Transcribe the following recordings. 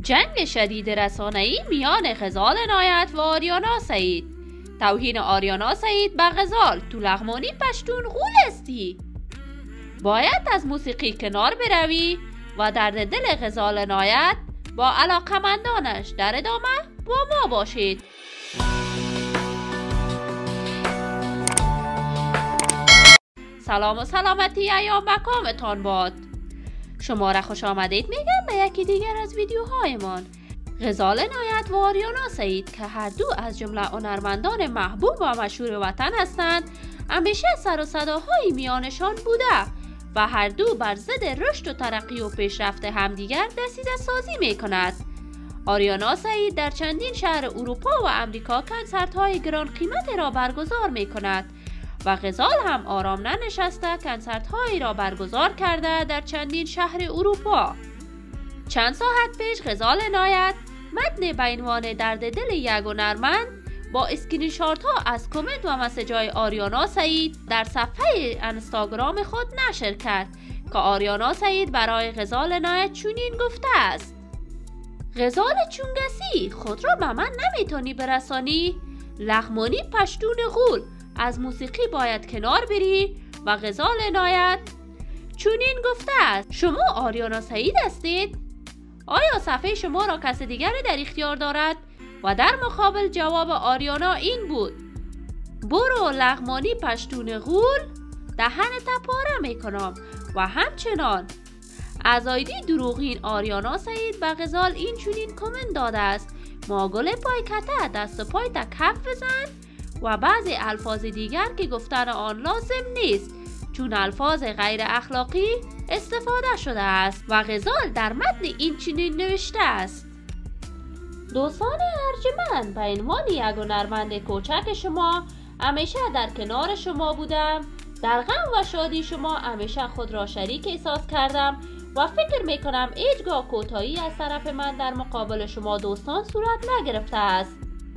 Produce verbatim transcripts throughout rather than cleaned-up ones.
جنگ شدید رسانه‌ای میان غزال عنایت و آریانا سعید. توهین آریانا سعید به غزال: تو لغمانی پشتون غول استی، باید از موسیقی کنار بروی و درد دل غزال عنایت با علاقمندانش در ادامه با ما باشید. سلام و سلامتی ایام مقامتان باد. شما را خوش آمدید میگم به یکی دیگر از ویدیوهایمان. غزال عنایت و آریانا سعید که هر دو از جمله هنرمندان محبوب و مشهور وطن هستند، همیشه سر و صداهایی میانشان بوده و هر دو بر ضد رشد و ترقی و پیشرفت همدیگر دسیسه سازی می کند. آریانا سعید در چندین شهر اروپا و امریکا کنسرت های گران قیمت را برگزار می کند و غزال هم آرام ننشسته کنسرت هایی را برگزار کرده در چندین شهر اروپا. چند ساعت پیش غزال عنایت متن به عنوان درد دل یک هنرمند با اسکرین شات ها از کامنت و مسیج‌های آریانا سعید در صفحه اینستاگرام خود نشر کرد که آریانا سعید برای غزال عنایت چنین گفته است: غزال چونگسی، خود را به من نمیتونی برسانی؟ لغمانی پشتون غول، از موسیقی باید کنار بری. و غزال عنایت چنین گفته است: شما آریانا سعید هستید؟ آیا صفحه شما را کس دیگری در اختیار دارد؟ و در مقابل جواب آریانا این بود: برو لغمانی پشتون غول، دهنت پاره میکنم. و همچنان از آیدی دروغین آریانا سعید به غزال این چنین کامنت داده است: ماگل پای کته، دست و پای تا کف بزن. و بعضی الفاظ دیگر که گفتن آن لازم نیست چون الفاظ غیر اخلاقی استفاده شده است. و غزال در متن این چنین نوشته است: دوستان ارجمند، به عنوان یک هنرمند کوچک شما همیشه در کنار شما بودم. در غم و شادی شما همیشه خود را شریک احساس کردم و فکر میکنم هیچگاه کوتاهی از طرف من در مقابل شما دوستان صورت نگرفته است.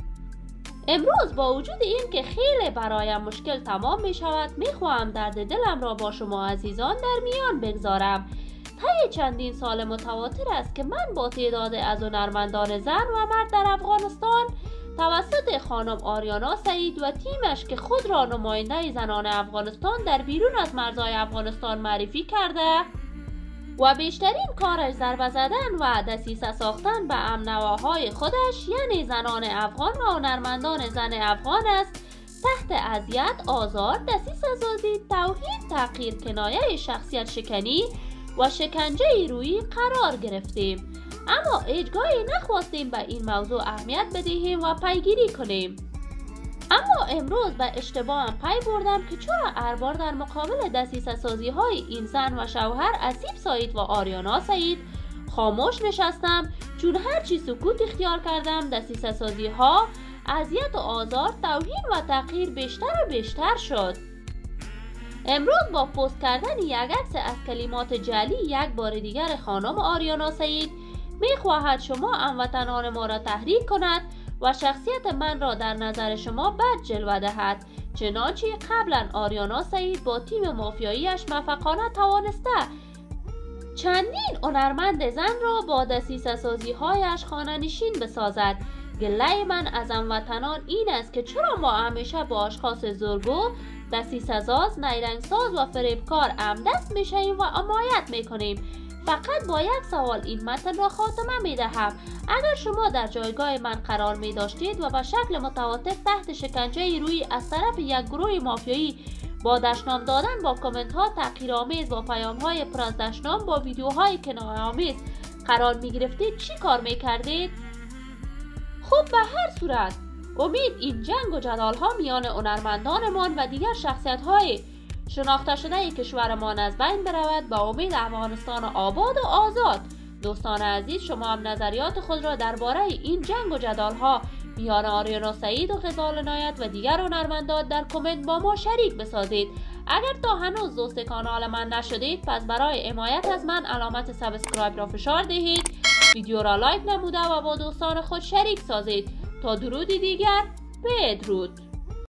امروز با وجود این که خیلی برایم مشکل تمام می شود، می خواهم درد دلم را با شما عزیزان در میان بگذارم. طی چندین سال متواتر است که من با تعداد از هنرمندان زن و مرد در افغانستان توسط خانم آریانا سعید و تیمش که خود را نماینده زنان افغانستان در بیرون از مرزهای افغانستان معرفی کرده و بیشترین کارش ضربه زدن و دسیسه ساختن به امنواهای خودش یعنی زنان افغان و هنرمندان زن افغان است، تحت اذیت، آزار، دسیسه سازی، توهین، تحقیر، کنایه شخصیت شکنی و شکنجه روحی قرار گرفتیم. اما هیچگاهی نخواستیم به این موضوع اهمیت بدهیم و پیگیری کنیم. اما امروز به اشتباهم پی بردم که چرا هر بار در مقابل دسیسه سازی های این زن و شوهر اسیب سعید و آریانا سعید خاموش نشستم، چون هرچی سکوت اختیار کردم دسیسه سازی ها، اذیت و آزار، توهین و تحقیر بیشتر و بیشتر شد. امروز با پست کردن یک عکس از کلمات جعلی یک بار دیگر خانم آریانا سعید میخواهد شما هموطنان ما را تحریک کند و شخصیت من را در نظر شما بد جلوه دهد، چنانچه قبلا آریانا سعید با تیم مافیاییش موفقانه توانسته چندین هنرمند زن را با دسیسه سازی هایش خانه نشین بسازد. گله من از هموطنان این است که چرا ما همیشه با اشخاص زورگو، دسیسه ساز، نیرنگساز و فریبکار همدست میشیم و حمایت میکنیم. فقط با یک سوال این متن را خاتمه می دهم: اگر شما در جایگاه من قرار می داشتید و به شکل متواتر تحت شکنجه روی از طرف یک گروه مافیایی با دشنام دادن با کامنت ها تحقیرآمیز و پیام های پر از دشنام با ویدیوهای کنایه‌آمیز قرار می گرفتید، چی کار می کردید؟ خب به هر صورت امید این جنگ و جدال ها میان هنرمندانمان و دیگر شخصیت های شناخته شده کشورمان از بین برود. با امید افغانستان آباد و آزاد. دوستان عزیز، شما هم نظریات خود را درباره این جنگ و جدال ها میان آریانا سعید و غزال عنایت و دیگر هنرمندان در کامنت با ما شریک بسازید. اگر تا هنوز دوست کانال من نشدید، پس برای حمایت از من علامت سابسکرایب را فشار دهید، ویدیو را لایک نموده و با دوستان خود شریک سازید. تا درودی دیگر، بدرود.